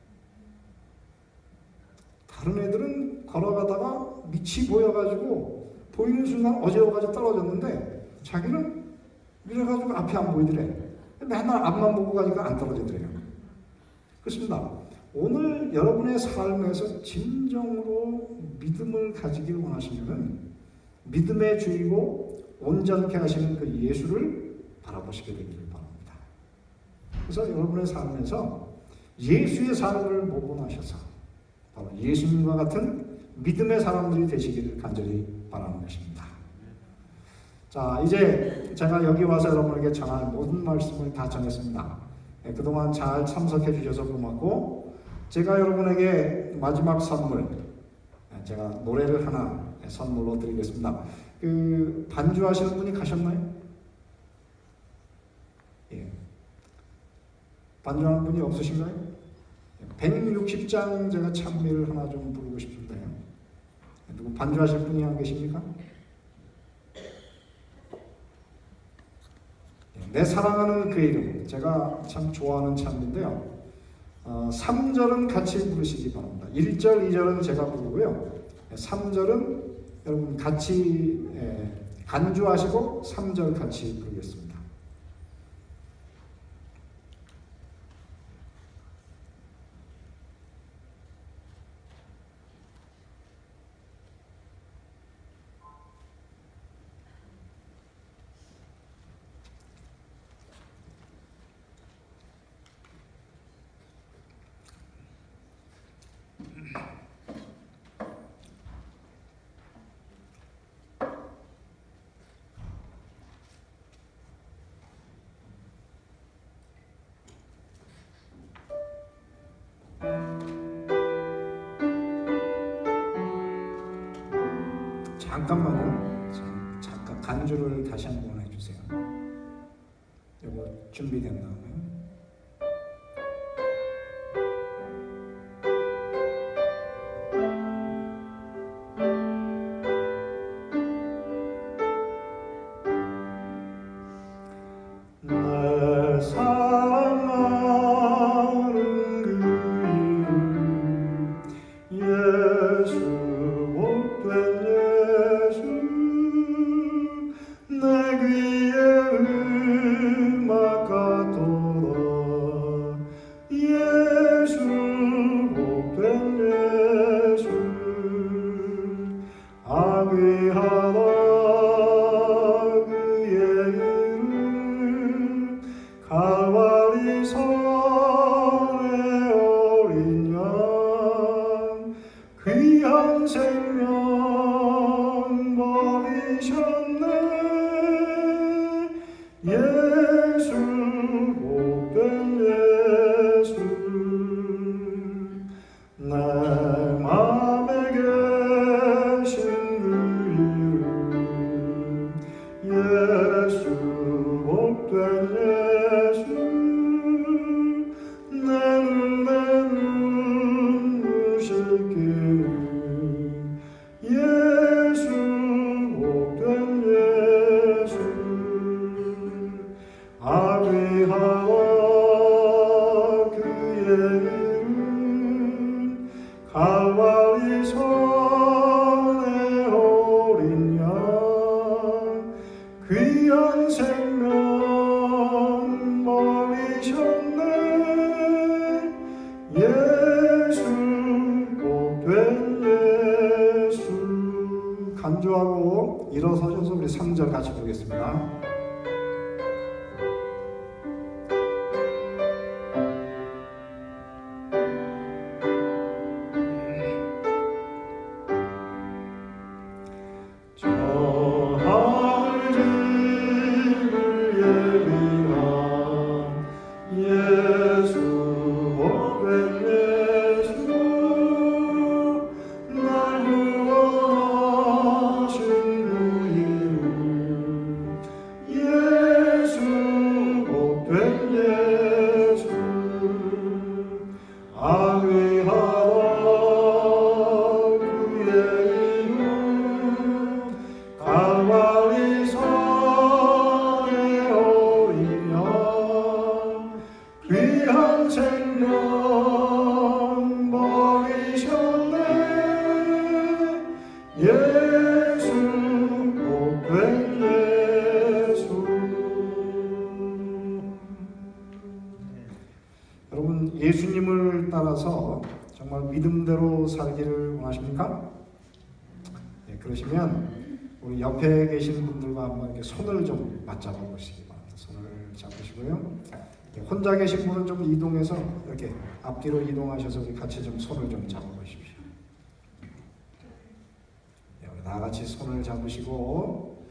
다른 애들은 걸어가다가 밑이 보여가지고 보이는 순간 어지러워가지고 떨어졌는데 자기는 이래가지고 앞이 안 보이더래. 맨날 앞만 보고 가니까 안 떨어지더래요. 그렇습니다. 오늘 여러분의 삶에서 진정으로 믿음을 가지길 원하시면은 믿음의 주이고 온전케 하시는 그 예수를 바라보시게 되기를 바랍니다. 그래서 여러분의 삶에서 예수의 삶을 모본하셔서 바로 예수님과 같은 믿음의 사람들이 되시기를 간절히 바라는 것입니다. 자, 이제 제가 여기 와서 여러분에게 전할 모든 말씀을 다 전했습니다. 네, 그동안 잘 참석해 주셔서 고맙고, 제가 여러분에게 마지막 선물, 제가 노래를 하나 선물로 드리겠습니다. 그 반주하시는 분이 가셨나요? 예. 반주하는 분이 없으신가요? 백육십 장 제가 찬미를 하나 좀 부르고 싶은데요. 누구 반주하실 분이 안 계십니까? 내 사랑하는 그 이름, 제가 참 좋아하는 찬미인데요. 어, 삼 절은 같이 부르시기 바랍니다. 일 절, 이 절은 제가 부르고요. 삼 절은 여러분 같이 예, 간주하시고 삼 절 같이 부르겠습니다. 잠깐만요. 잠깐 간주를 다시 한번 해주세요. 이거 준비된 다음에. 내 사랑하는 그 이름 예수 못된 예수 내 귀에 음악 같도다 예수 못된 예수 아귀하다 그의 이름 갈바리 선의 어린 양 귀한 생명 버리셨네 예수 못된 예수 내 맘에 계신 그 이름 예수 못된 예수 내 눈에 눈부실 길 귀한 생명 버리셨네. 예수 복된 예수. 간주하고 일어서셔서 우리 삼 절 같이 보겠습니다. 여러분, 예수님을 따라서 정말 믿음대로 살기를 원하십니까? 네, 그러시면 우리 옆에 계신 분들과 한번 이렇게 손을 좀 맞잡아 보시기 바랍니다. 손을 잡으시고요. 네, 혼자 계신 분은 좀 이동해서 이렇게 앞뒤로 이동하셔서 우리 같이 좀 손을 좀 잡아 보십시오. 네, 우리 다 같이 손을 잡으시고,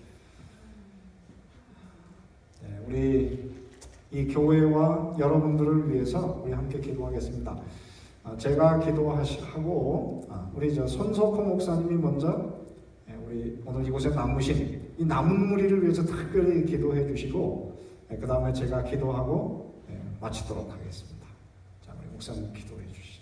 네, 우리 이 교회와 여러분들을 위해서 우리 함께 기도하겠습니다. 제가 기도하고 우리 저 손석호 목사님이 먼저 우리 오늘 이곳에 남으신 이 남은 무리를 위해서 특별히 기도해 주시고, 그 다음에 제가 기도하고 마치도록 하겠습니다. 자, 우리 목사님 기도해 주시죠.